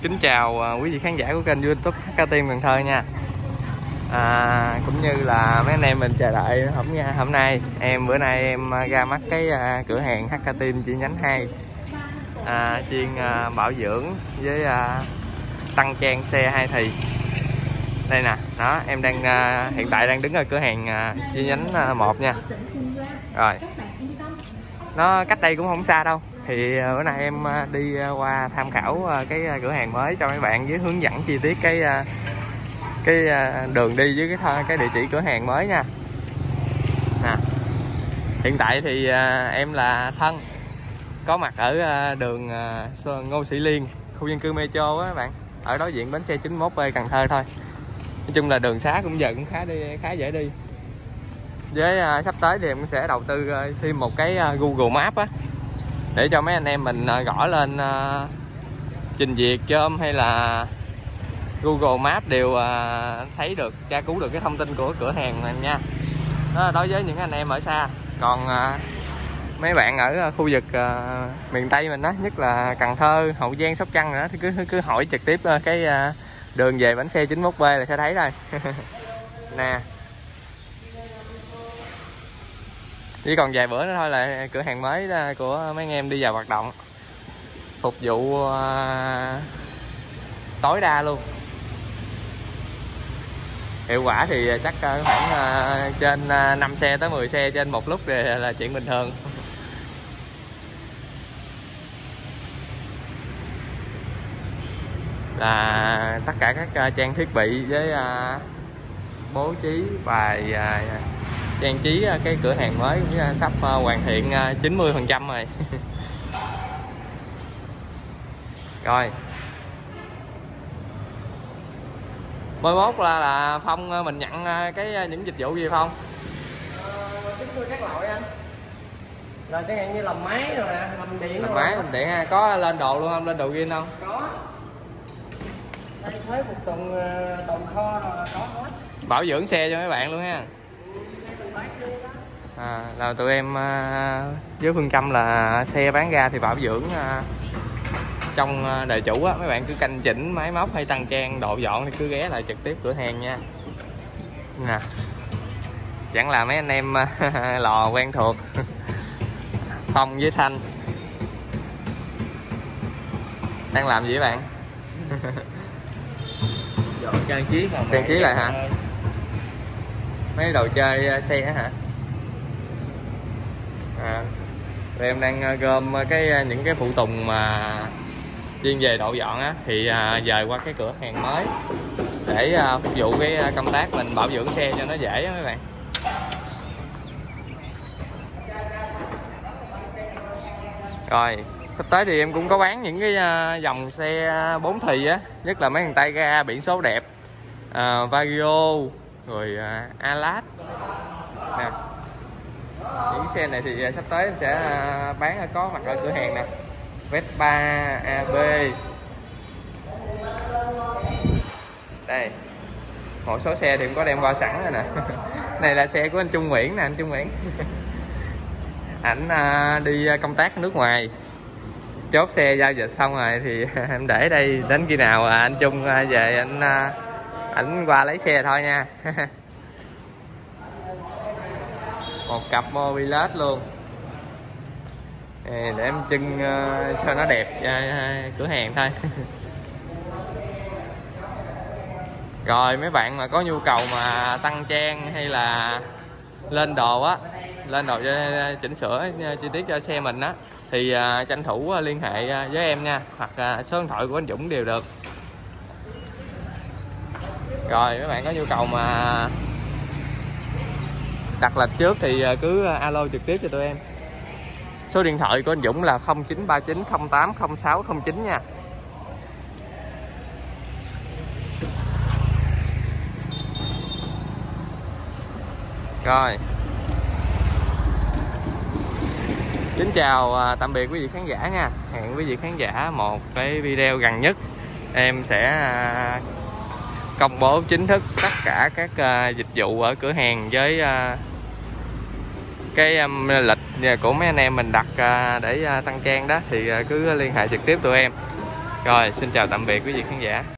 Kính chào quý vị khán giả của kênh YouTube HK Team Cần Thơ nha. Cũng như là mấy anh em mình chờ đợi hôm nay bữa nay em ra mắt cái cửa hàng HK Team chi nhánh 2 chuyên bảo dưỡng với tăng trang xe 2 thì. Đây nè, đó em đang hiện tại đang đứng ở cửa hàng chi nhánh 1 nha. Rồi. Nó cách đây cũng không xa đâu. Thì bữa nay em đi qua tham khảo cái cửa hàng mới cho mấy bạn với hướng dẫn chi tiết cái đường đi với cái địa chỉ cửa hàng mới nha. Nè. Hiện tại thì em là Thân, có mặt ở đường Ngô Sĩ Liên, khu dân cư Metro á các bạn, ở đối diện bến xe 91B Cần Thơ thôi. Nói chung là đường xá cũng giờ cũng khá dễ đi. Với sắp tới thì em sẽ đầu tư thêm một cái Google Maps á, để cho mấy anh em mình gõ lên trình duyệt chôm hay là Google Maps đều thấy được, tra cứu được cái thông tin của cửa hàng này nha. Đó là đối với những anh em ở xa. Còn mấy bạn ở khu vực miền Tây mình đó, nhất là Cần Thơ, Hậu Giang, Sóc Trăng nữa, thì cứ hỏi trực tiếp cái đường về bánh xe 91B là sẽ thấy thôi. Nè, chỉ còn vài bữa nữa thôi là cửa hàng mới của mấy anh em đi vào hoạt động, phục vụ tối đa luôn. Hiệu quả thì chắc khoảng trên 5 xe tới 10 xe trên một lúc thì là chuyện bình thường. Là tất cả các trang thiết bị với bố trí bài trang trí cái cửa hàng mới cũng sắp hoàn thiện 90% rồi. Rồi. Mới mốt là Phong mình nhận những dịch vụ gì Phong? Chúng tôi các loại anh. Rồi chẳng hạn như làm máy rồi nè, làm điện. Làm máy, làm điện ha, có lên đồ luôn không? Lên đồ riêng không? Có. Đây thuế phục tồn kho rồi có hết. Bảo dưỡng xe cho mấy bạn luôn ha. Là tụi em với phương châm là xe bán ra thì bảo dưỡng trong đời chủ á, mấy bạn cứ canh chỉnh máy móc hay tăng trang độ dọn thì cứ ghé lại trực tiếp cửa hàng nha. Nè, chẳng là mấy anh em lò quen thuộc. Phong với Thanh đang làm gì các bạn? Dọn trang trí lại hả? Mấy đồ chơi xe hả? Rồi em đang gom những cái phụ tùng mà chuyên về độ dọn á, thì dời qua cái cửa hàng mới để phục vụ cái công tác mình bảo dưỡng xe cho nó dễ á mấy bạn. Rồi sắp tới thì em cũng có bán những cái dòng xe 4 thì á, nhất là mấy thằng tay ga biển số đẹp, Vario rồi Alad nè. Những xe này thì sắp tới em sẽ bán có mặt ở cửa hàng nè. Vespa AB đây, một số xe thì cũng có đem qua sẵn rồi nè. Này là xe của anh Trung Nguyễn nè, anh Trung Nguyễn. Ảnh đi công tác ở nước ngoài, chốt xe giao dịch xong rồi thì em để đây, đến khi nào anh Trung về ảnh qua lấy xe thôi nha. Một cặp mobilet luôn. Để em trưng cho nó đẹp cửa hàng thôi. Rồi mấy bạn mà có nhu cầu mà tăng trang hay là lên đồ á, lên đồ chỉnh sửa chi tiết cho xe mình á, thì tranh thủ liên hệ với em nha, hoặc số điện thoại của anh Dũng đều được. Rồi mấy bạn có nhu cầu mà đặt lịch trước thì cứ alo trực tiếp cho tụi em. Số điện thoại của anh Dũng là 0939080609 nha. Rồi. Kính chào tạm biệt quý vị khán giả nha. Hẹn quý vị khán giả một cái video gần nhất. Em sẽ công bố chính thức tất cả các dịch vụ ở cửa hàng với cái lịch của mấy anh em mình đặt để tăng trang đó, thì cứ liên hệ trực tiếp tụi em. Rồi xin chào tạm biệt quý vị khán giả.